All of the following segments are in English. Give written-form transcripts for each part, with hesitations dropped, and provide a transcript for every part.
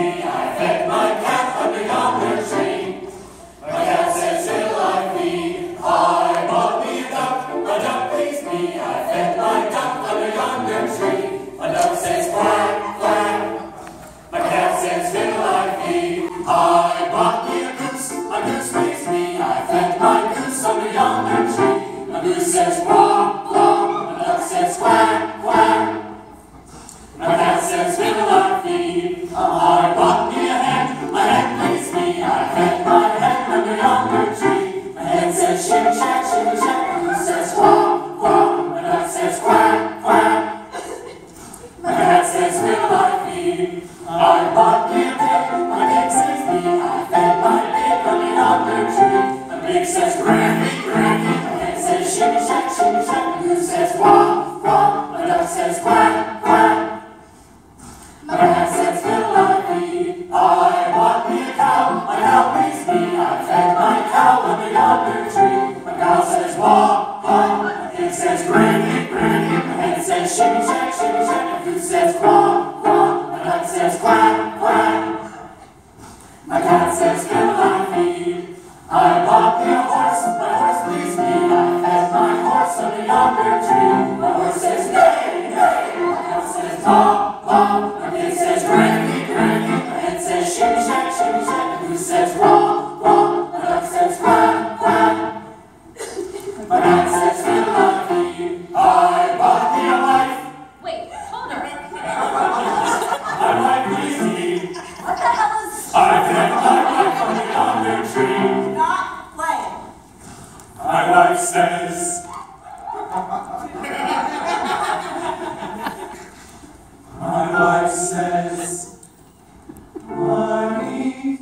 me, I fed my cat under yonder tree. My cat says, will I feed? I bought me a duck pleased me, I fed my duck under yonder tree. My duck says, quack, quack. My cat says, will I feed? I bought me a goose pleased me, I fed my goose under yonder tree. My goose says, quack, quack. My duck says, quack, quack. My cat says, will I feed? I bought me a hen pleased me, I fed my hen under yonder tree. My hen says, shimmy shack, my goose says, quack, quack. My duck says, quack, quack. My cat says, will I feed? I bought me a pig, my pig says me, I fed my pig under yonder tree. My pig says, granny, granny. My hen says, shimmy shack, my goose says, quack, quack. My duck says, quack, quack. My cat says, will I feed? I bought me a cow, my cow pleased me, I fed my cow under yonder tree. My cow says, wah, wah. My pig says, granny, granny. My hen says, shimmy shack, my goose says, quack, quack. My duck says, quack, quack. My cat says, will I feed? I bought me a horse, my horse pleased me, I fed my horse under yonder tree. My horse says, neigh, neigh. My cow says, baa, baa. My pig says, granny, granny. My hen says, shimmy shack, my goose says, wah, wah. My duck says, quack, quack. My cat says, will I feed? I bought me a wife. Wait, hold her. My wife pleased me. What the hell is... I fed my wife under yonder tree. Not playing. My wife says... My wife says... Honey...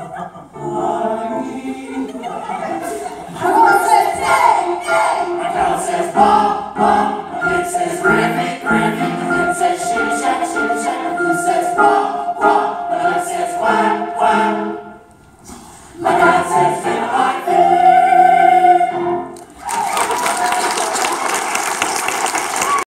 Her horse says, nay, nay. My cow says, baa, baa. My pig says, granny, granny. My hen says, shimmy shack, my goose says, quack, quack. My duck says, quack, quack. My cat says,